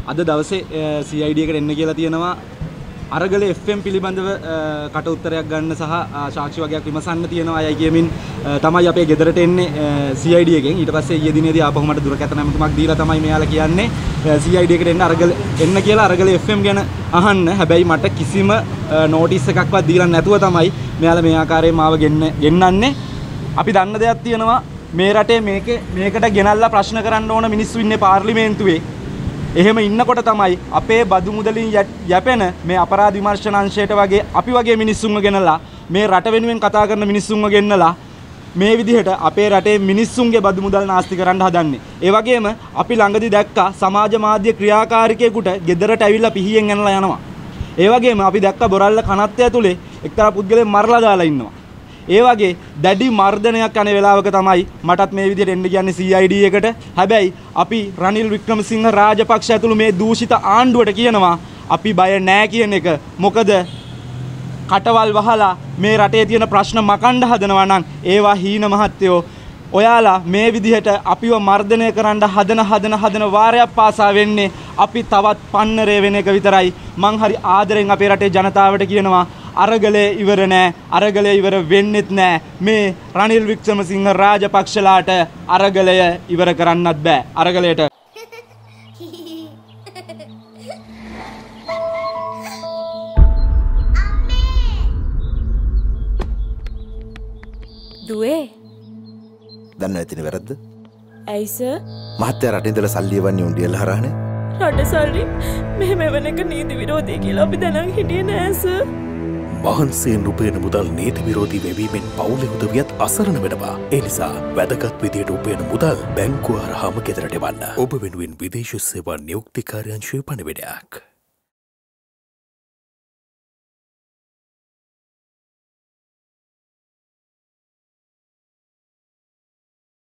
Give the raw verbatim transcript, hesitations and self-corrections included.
අද දවසේ C I D එකට එන්න කියලා තියෙනවා. අරගල F M පිළිබඳව කට උත්තරයක් ගන්න සහ සාක්ෂි වගේක් විමසන්න තියෙනවා අයයි කියමින් තමයි අපේ ගෙදරට එන්නේ C I D එකෙන්. ඊට පස්සේ ඊයේ දිනේදී ආපහු මට දුරකථන ඇමතුමක් දීලා තමයි මෙයාලා කියන්නේ C I D එකට එන්න අරගල එන්න කියලා අරගල F M ගැන අහන්න. හැබැයි මට කිසිම නෝටිස් එකක්වත් දීලා නැතුව තමයි මෙයාලා මේ ආකාරයෙන් මාව ගෙන්න ගෙන්නන්නේ. අපි දන්න දෙයක් තියෙනවා මේ රටේ මේකේ මේකට ගෙනල්ලා ප්‍රශ්න කරන්න ඕන මිනිස්සු ඉන්නේ පාර්ලිමේන්තුවේ. එහෙම ඉන්නකොට තමයි අපේ බදු මුදලින් යැපෙන මේ අපරාධ විමර්ශන අංශයට වගේ අපි වගේ මිනිස්සුන්ව ගෙනලා මේ රට වෙනුවෙන් කතා කරන මිනිස්සුන්ව ගෙන්නලා මේ විදිහට අපේ රටේ මිනිස්සුන්ගේ බදු මුදල් නාස්ති කරන්න හදන්නේ. ඒ වගේම අපි ළඟදී දැක්කා සමාජ මාධ්‍ය ක්‍රියාකාරිකයෙකුට ගෙදරට ඇවිල්ලා පිහියෙන් යනලා යනවා. ඒ වගේම අපි දැක්කා බොරල්ල කනත්තය ඇතුලේ එක්තරා පුද්ගලයෙක් මරලා දාලා ඉන්නවා. ඒ වගේ දැඩි මර්ධනයක් යන වෙලාවක තමයි මටත් මේ විදිහට එන්න කියන්නේ C I D එකට. හැබැයි අපි රනිල් වික්‍රමසිංහ රාජපක්ෂ ඇතුළු මේ දූෂිත ආණ්ඩුවට කියනවා අපි බය නෑ කියන එක. මොකද කටවල් වහලා මේ රටේ තියෙන ප්‍රශ්න මකන්න හදනවා නම් ඒවා හීන මහත්තයෝ. ඔයාලා මේ විදිහට අපිව මර්ධනය කරන්න හදන හදන හදන වාරයක් පාසා වෙන්නේ අපි තවත් පන්නරේ වෙන එක විතරයි. මං හරි ආදරෙන් අපේ රටේ ජනතාවට කියනවා අරගලේ ඉවර නෑ. අරගලේ ඉවර වෙන්නෙත් නෑ. මේ රනිල් වික්‍රමසිංහ රාජපක්ෂලාට අරගලය ඉවර කරන්නත් බෑ. අරගලයට දුවේ දන්නව ඇතිනේ වැරද්ද? ඇයි සර්? මහත්තයා රටින් ඉඳලා සල්ලි එවන්නේ උන්ඩියල් හරහානේ. රට සල්ලි මෙහෙම වෙන එක නීති විරෝධී කියලා අපි දැනන් හිටියේ නෑ සර්. මහන්සියෙන් උපයන මුදල් නීති විරෝධී වෙවීමෙන් පවුලේ උදවියත් අසරණ වෙනවා. ඒ නිසා වැදගත් විදියට උපයන මුදල් බැංකුව හරහාම ගෙදරට එවන්න. ඔබ වෙනුවෙන් විදේශ සේවා නියුක්ති කාර්යාංශයේ පණිවිඩයක්.